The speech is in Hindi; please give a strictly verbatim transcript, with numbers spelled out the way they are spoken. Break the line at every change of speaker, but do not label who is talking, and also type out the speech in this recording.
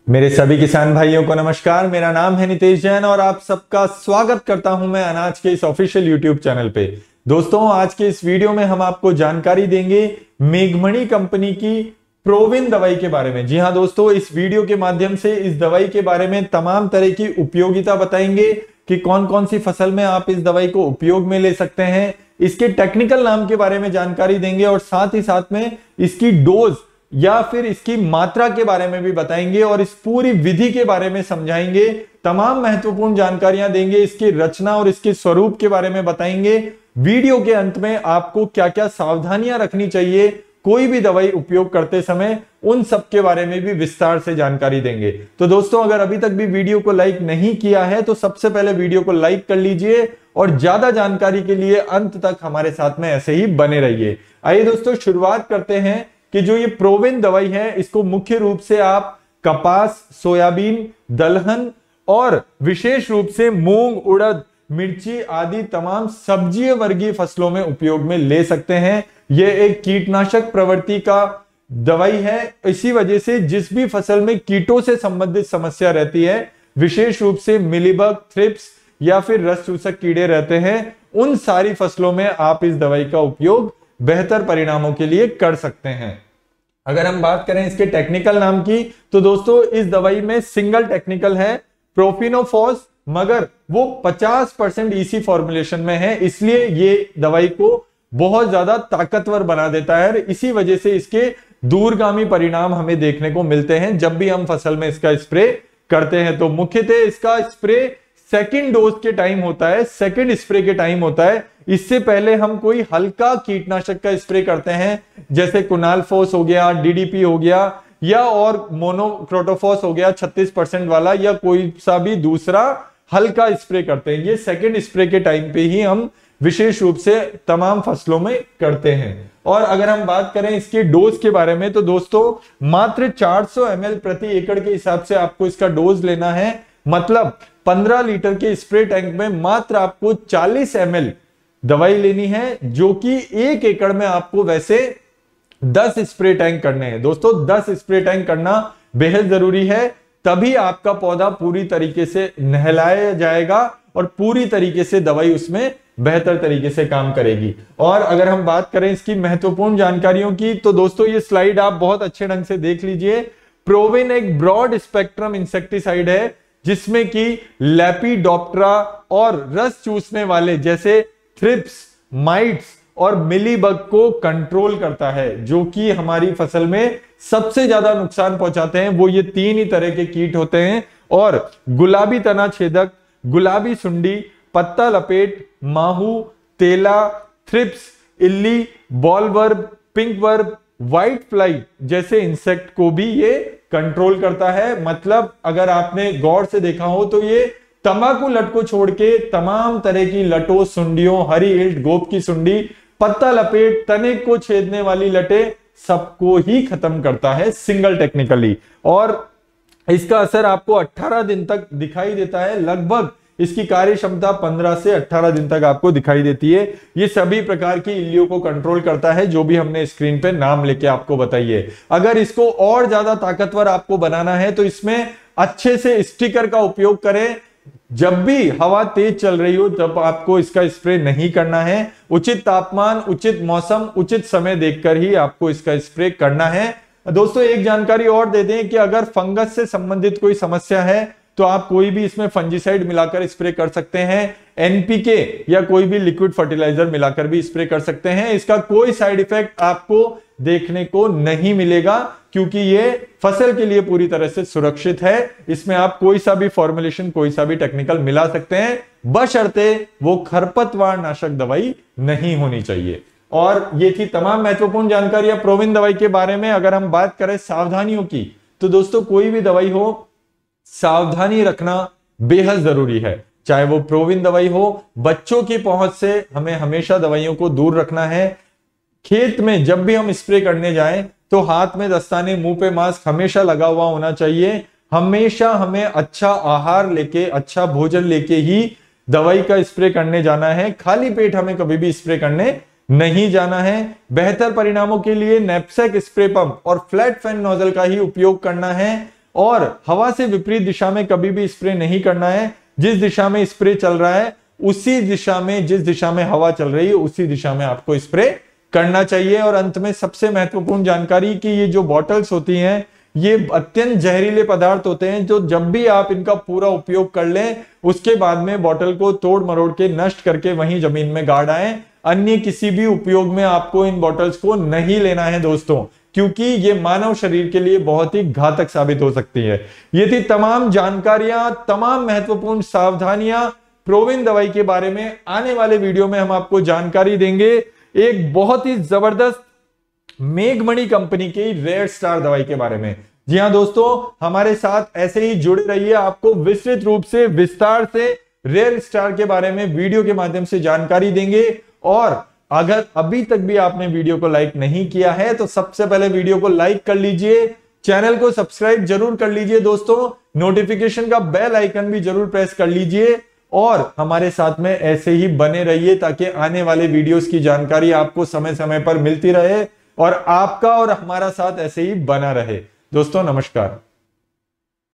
मेरे सभी किसान भाइयों को नमस्कार। मेरा नाम है नितेश जैन और आप सबका स्वागत करता हूं मैं अनाज के इस ऑफिशियल यूट्यूब चैनल पे। दोस्तों, आज के इस वीडियो में हम आपको जानकारी देंगे मेघमणि कंपनी की प्रोविन दवाई के बारे में। जी हां दोस्तों, इस वीडियो के माध्यम से इस दवाई के बारे में तमाम तरह की उपयोगिता बताएंगे कि कौन कौन सी फसल में आप इस दवाई को उपयोग में ले सकते हैं। इसके टेक्निकल नाम के बारे में जानकारी देंगे और साथ ही साथ में इसकी डोज या फिर इसकी मात्रा के बारे में भी बताएंगे और इस पूरी विधि के बारे में समझाएंगे। तमाम महत्वपूर्ण जानकारियां देंगे, इसकी रचना और इसके स्वरूप के बारे में बताएंगे। वीडियो के अंत में आपको क्या क्या सावधानियां रखनी चाहिए कोई भी दवाई उपयोग करते समय, उन सब के बारे में भी विस्तार से जानकारी देंगे। तो दोस्तों, अगर अभी तक भी वीडियो को लाइक नहीं किया है तो सबसे पहले वीडियो को लाइक कर लीजिए और ज्यादा जानकारी के लिए अंत तक हमारे साथ में ऐसे ही बने रहिए। आइए दोस्तों, शुरुआत करते हैं कि जो ये प्रोविन दवाई है इसको मुख्य रूप से आप कपास, सोयाबीन, दलहन और विशेष रूप से मूंग, उड़द, मिर्ची आदि तमाम सब्जी वर्गीय फसलों में उपयोग में ले सकते हैं। यह एक कीटनाशक प्रवृत्ति का दवाई है। इसी वजह से जिस भी फसल में कीटों से संबंधित समस्या रहती है, विशेष रूप से मिलीबग, थ्रिप्स या फिर रस चूसक कीड़े रहते हैं, उन सारी फसलों में आप इस दवाई का उपयोग बेहतर परिणामों के लिए कर सकते हैं। अगर हम बात करें इसके टेक्निकल नाम की तो दोस्तों, इस दवाई में सिंगल टेक्निकल है प्रोफिनोफॉस, मगर वो पचास परसेंट ईसी फॉर्मुलेशन में है, इसलिए ये दवाई को बहुत ज्यादा ताकतवर बना देता है। इसी वजह से इसके दूरगामी परिणाम हमें देखने को मिलते हैं जब भी हम फसल में इसका स्प्रे करते हैं। तो मुख्यतः इसका स्प्रे सेकेंड डोज के टाइम होता है, सेकेंड स्प्रे के टाइम होता है। इससे पहले हम कोई हल्का कीटनाशक का स्प्रे करते हैं, जैसे कुनालफोस हो गया, डीडीपी हो गया या और मोनोक्रोटोफॉस हो गया छत्तीस परसेंट वाला, या कोई सा भी दूसरा हल्का स्प्रे करते हैं। ये सेकेंड स्प्रे के टाइम पे ही हम विशेष रूप से तमाम फसलों में करते हैं। और अगर हम बात करें इसके डोज के बारे में तो दोस्तों, मात्र चार सौ एम एल प्रति एकड़ के हिसाब से आपको इसका डोज लेना है। मतलब पंद्रह लीटर के स्प्रे टैंक में मात्र आपको चालीस एम एल दवाई लेनी है, जो कि एक एकड़ में आपको वैसे दस स्प्रे टैंक करने हैं। दोस्तों, दस स्प्रे टैंक करना बेहद जरूरी है, तभी आपका पौधा पूरी तरीके से नहलाया जाएगा और पूरी तरीके से दवाई उसमें बेहतर तरीके से काम करेगी। और अगर हम बात करें इसकी महत्वपूर्ण जानकारियों की तो दोस्तों, ये स्लाइड आप बहुत अच्छे ढंग से देख लीजिए। प्रोविन एक ब्रॉड स्पेक्ट्रम इंसेक्टिसाइड है जिसमें कि लेपिडोप्टेरा और रस चूसने वाले जैसे थ्रिप्स, माइट्स और मिलीबग को कंट्रोल करता है, जो कि हमारी फसल में सबसे ज्यादा नुकसान पहुंचाते हैं। वो ये तीन ही तरह के कीट होते हैं और गुलाबी तना छेदक, गुलाबी सुंडी, पत्ता लपेट, माहू, तेला, थ्रिप्स, इल्ली, बॉलवर्म, पिंकवर्म, व्हाइट फ्लाई जैसे इंसेक्ट को भी ये कंट्रोल करता है। मतलब अगर आपने गौर से देखा हो तो ये तंबाकू लट को छोड़ के तमाम तरह की लटों, सुंडियों, हरी इल्ट, गोप की सुंडी, पत्ता लपेट, तने को छेदने वाली लटे, सबको ही खत्म करता है सिंगल टेक्निकली। और इसका असर आपको अठारह दिन तक दिखाई देता है। लगभग इसकी कार्य क्षमता पंद्रह से अठारह दिन तक आपको दिखाई देती है। ये सभी प्रकार की इल्लियों को कंट्रोल करता है, जो भी हमने स्क्रीन पे नाम लेके आपको बताइए। अगर इसको और ज्यादा ताकतवर आपको बनाना है तो इसमें अच्छे से स्टिकर का उपयोग करें। जब भी हवा तेज चल रही हो तब आपको इसका स्प्रे नहीं करना है। उचित तापमान, उचित मौसम, उचित समय देखकर ही आपको इसका स्प्रे करना है। दोस्तों, एक जानकारी और दे दें कि अगर फंगस से संबंधित कोई समस्या है तो आप कोई भी इसमें फंजीसाइड मिलाकर स्प्रे कर सकते हैं। एनपीके या कोई भी लिक्विड फर्टिलाइजर मिलाकर भी स्प्रे कर सकते हैं। इसका कोई साइड इफेक्ट आपको देखने को नहीं मिलेगा, क्योंकि ये फसल के लिए पूरी तरह से सुरक्षित है। इसमें आप कोई सा भी फॉर्मुलेशन, कोई सा भी टेक्निकल मिला सकते हैं, बशर्ते वो खरपतवार नाशक दवाई नहीं होनी चाहिए। और ये थी तमाम महत्वपूर्ण जानकारियां प्रोविन दवाई के बारे में। अगर हम बात करें सावधानियों की तो दोस्तों, कोई भी दवाई हो, सावधानी रखना बेहद जरूरी है। चाहे वो प्रोविन दवाई हो, बच्चों की पहुंच से हमें हमेशा दवाइयों को दूर रखना है। खेत में जब भी हम स्प्रे करने जाएं तो हाथ में दस्ताने, मुंह पे मास्क हमेशा लगा हुआ होना चाहिए। हमेशा हमें अच्छा आहार लेके, अच्छा भोजन लेके ही दवाई का स्प्रे करने जाना है। खाली पेट हमें कभी भी स्प्रे करने नहीं जाना है। बेहतर परिणामों के लिए नैपसेक स्प्रे पंप और फ्लैट फैन नोजल का ही उपयोग करना है। और हवा से विपरीत दिशा में कभी भी स्प्रे नहीं करना है। जिस दिशा में स्प्रे चल रहा है उसी दिशा में, जिस दिशा में हवा चल रही है उसी दिशा में आपको स्प्रे करना चाहिए। और अंत में सबसे महत्वपूर्ण जानकारी कि ये जो बॉटल्स होती हैं ये अत्यंत जहरीले पदार्थ होते हैं, जो जब भी आप इनका पूरा उपयोग कर लें उसके बाद में बॉटल को तोड़ मरोड़ के नष्ट करके वहीं जमीन में गाड़ आए। अन्य किसी भी उपयोग में आपको इन बॉटल्स को नहीं लेना है दोस्तों, क्योंकि ये मानव शरीर के लिए बहुत ही घातक साबित हो सकती है। ये थी तमाम जानकारियां, तमाम महत्वपूर्ण सावधानियां प्रोविन दवाई के बारे में। आने वाले वीडियो में हम आपको जानकारी देंगे एक बहुत ही जबरदस्त मेघमणि कंपनी की रेड स्टार दवाई के बारे में। जी हां दोस्तों, हमारे साथ ऐसे ही जुड़े रहिए, आपको विस्तृत रूप से विस्तार से रेड स्टार के बारे में वीडियो के माध्यम से जानकारी देंगे। और अगर अभी तक भी आपने वीडियो को लाइक नहीं किया है तो सबसे पहले वीडियो को लाइक कर लीजिए, चैनल को सब्सक्राइब जरूर कर लीजिए दोस्तों, नोटिफिकेशन का बेल आइकन भी जरूर प्रेस कर लीजिए और हमारे साथ में ऐसे ही बने रहिए ताकि आने वाले वीडियोस की जानकारी आपको समय समय पर मिलती रहे और आपका और हमारा साथ ऐसे ही बना रहे। दोस्तों नमस्कार।